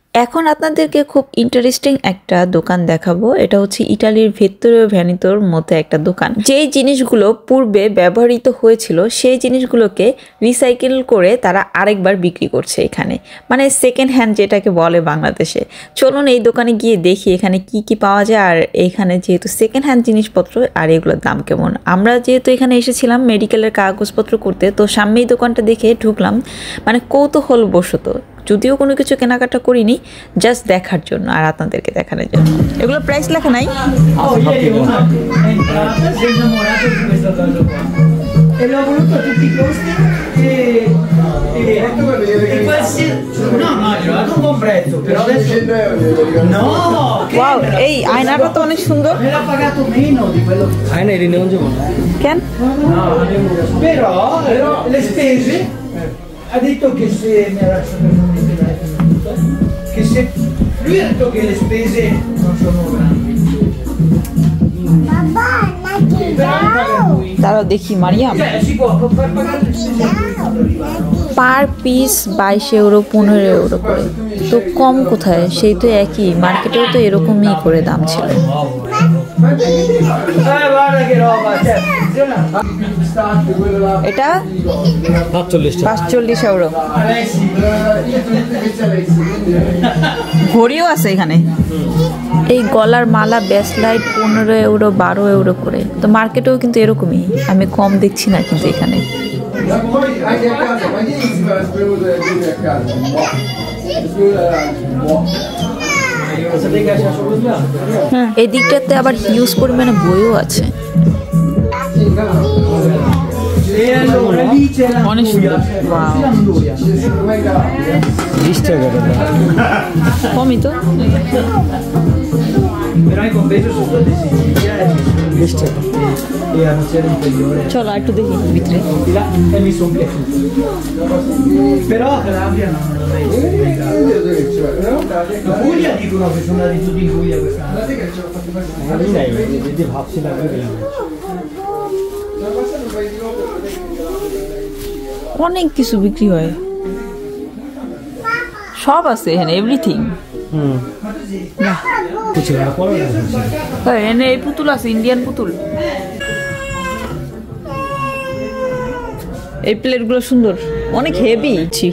এখন আপনাদেরকে খুব ইন্টারেস্টিং একটা দোকান দেখাবো। এটা হচ্ছে ইটালির ভেত্তরীয় ভ্যানিতোর মধ্যে একটা দোকান। যেই জিনিসগুলো পূর্বে ব্যবহৃত হয়েছিল সেই জিনিসগুলোকে রিসাইকেল করে তারা আরেকবার বিক্রি করছে এখানে, মানে সেকেন্ড হ্যান্ড যেটাকে বলে বাংলাদেশে। চলুন এই দোকানে গিয়ে দেখি এখানে কি কি পাওয়া যায়, আর এখানে যেহেতু সেকেন্ড হ্যান্ড জিনিসপত্র আর এগুলোর দাম কেমন। আমরা যেহেতু এখানে এসেছিলাম মেডিকেলের কাগজপত্র করতে, তো সামনেই দোকানটা দেখে ঢুকলাম, মানে কৌতূহলবশত, যদিও কোনো কিছু কেনাকাটা করিনি, জাস্ট দেখার জন্য আর আপনাদেরকে দেখানোর জন্য। এগুলো প্রাইস লেখা নাই? ওয়াও, এই আয়নাটা তো অনেক সুন্দর। কেন? Ha detto che se mi ha lasciato che se lui ha detto che le spese non sono grandi. তারাও দেখি Mariam, Si può far pagare le spese quando arrivano. Per piece 22 euro 15 euro করে, তো কম কোথায়? সেই তো একই, মার্কেটেও তো এরকমই করে দাম ছিল। Guarda che roba, cioè, এটা 45 euro। ঘড়িও আছে এখানে। এই গলার মালা ব্রেসলাইট 15 euro 12 euro করে, তো মার্কেটেও কিন্তু এরকমই, আমি কম দেখছি না কিন্তু এখানে। Poi anche a casa, ma ieri si fa la spremuta del bene a casa. হ্যাঁ, এই দিকটাতে আবার হিউজ পরিমাণে বইও আছে। অনেক সুন্দর। কমই তো। Però in compenso sono stati e a nocera inferiore চলো একটু দেখি ভিতরে। e mi sono piaciuti. Però a Calabria non l'avrei in Puglia dicono che sono andati tutti in Puglia quest'anno. অনেক কিছু বিক্রি হয়, সব আছে এখানে, এভরিথিং। এখানে এই পুতুল আছে, ইন্ডিয়ান পুতুল। এই প্লেটগুলো সুন্দর, অনেক হেভি।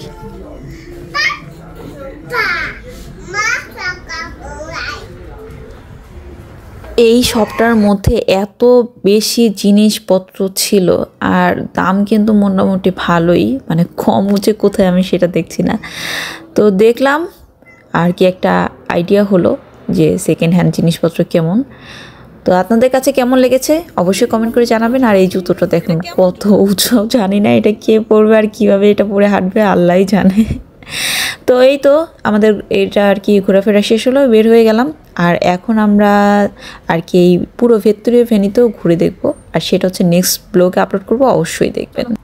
এই শপটার মধ্যে এত বেশি জিনিসপত্র ছিল আর দাম কিন্তু মোটামুটি ভালোই, মানে কম হচ্ছে কোথায় আমি সেটা দেখছি না। তো দেখলাম আর কি একটা আইডিয়া হলো যে সেকেন্ড হ্যান্ড জিনিসপত্র কেমন। তো আপনাদের কাছে কেমন লেগেছে অবশ্যই কমেন্ট করে জানাবেন। আর এই জুতোটা দেখুন কত উঁচু, জানি না এটা কে পরবে আর কিভাবে এটা পরে হাঁটবে আল্লাহই জানে। তো এই তো আমাদের এটা আর কি ঘোরাফেরা শেষ হলো, বের হয়ে গেলাম। আর এখন আমরা আর কি এই পুরো ভেত্তরীয় ভেনিতেও ঘুরে দেখবো, আর সেটা হচ্ছে নেক্সট ব্লগে আপলোড করবো, অবশ্যই দেখবেন।